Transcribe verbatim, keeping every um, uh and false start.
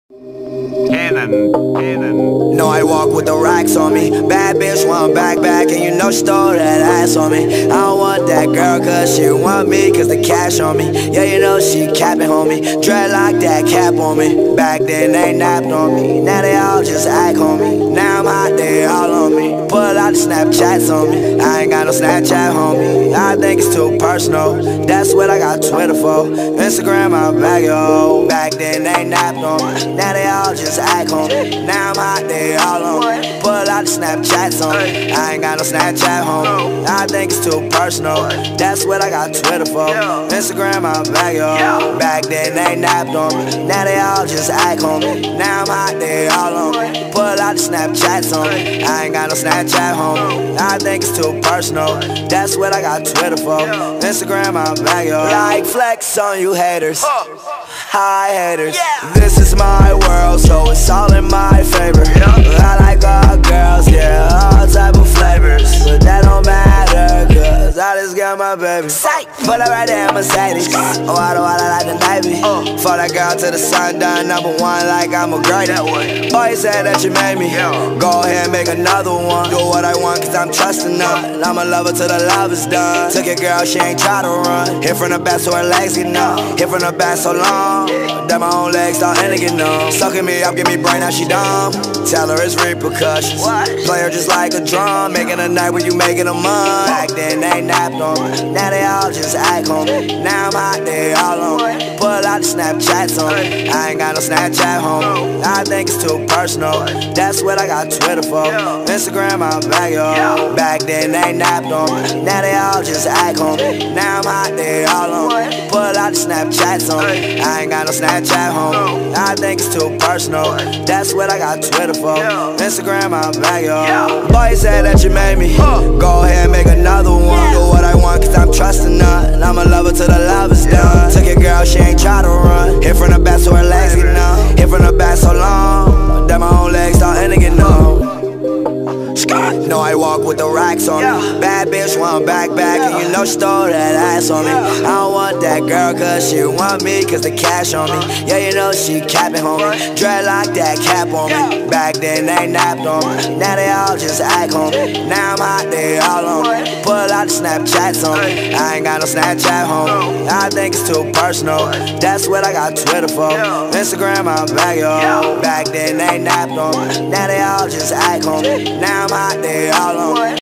Cannon, cannon. Know I walk with the racks on me. Bad bitch want back back, and you know she stole that ass on me. I don't want that girl cause she want me, cause the cash on me. Yeah, you know she capping, homie. Dreadlock that cap on me. Back then they napped on me, now they all just act on me. Now I'm hot, they all on me. Pull out the Snapchats on me. I ain't got no Snapchat, homie. I think it's too personal. That's what I got Twitter for. Instagram, I'm back, yo. Back then they napped on me, now they all just act on me. Now I'm hot, they all on me. Pull out the Snapchats on me. I ain't got no Snapchat, homie. I think it's too personal. That's what I got Twitter for. Instagram, I'm back, yo. Back then they napped on me, now they all just act on me. Now I'm hot, they all on me. Pull out the Snapchats on me. I ain't got no Snapchat, homie. I think it's too personal. That's what I got Twitter for. Instagram, I'm back, yo. Like flex on you haters. Hi haters. This is my world, so it's all in my favor. I like all girls, yeah, all type of flavors. But that don't matter, cause I just got my baby. But I ride that Mercedes. Oh, I don't wanna like the Navy. For that girl to the sun done, number one like I'm a great. Boy, you said that you made me. Go ahead and make another one. Do what I want cause I'm trusting none. I'm a lover till the love is done. Took your girl, she ain't try to run. Hit from the back so her legs get numb. Hit from the back so long that my own legs start ending get numb. Sucking me up, give me brain, now she dumb. Tell her it's repercussions. Play her just like a drum. Making a night when you making a month. Back then they napped on me, now they all just act on me. Now I'm hot, they all on me. Pull out the Snapchats on me. I ain't got no Snapchat, homie. I think it's too personal. That's what I got Twitter for. Instagram, I'm back, yo. Back then they napped on me, now they all just act on me. Now I'm hot, they all on me. Pull out the Snapchats on me. I ain't got no Snapchat, homie. I think it's too personal. That's what I got Twitter for. Instagram, I'm back, yo. Boy, you said that you made me. Go ahead and make another one. Do what I want cause I'm trusting none. I'm a lover till the love is done. Took your girl, she ain't try to run. Hit from the back so her legs get numb. Hit from the back so long that my own legs start ending get numb. Know I walk with the racks on me. Bad bitch want back back, and you know she stole that ass on me. I don't want that girl cause she want me, cause the cash on me. Yeah, you know she capping, homie. Dreadlock that cap on me. Back then they napped on me, now they all just act on me. Now I'm hot, they all on me. Pull out the Snapchats on me. I ain't got no Snapchat, homie. I think it's too personal. That's what I got Twitter for. Instagram, I'm back, yo. Back then they napped on me, now they all just act on me. Now I'm hot, they all on me.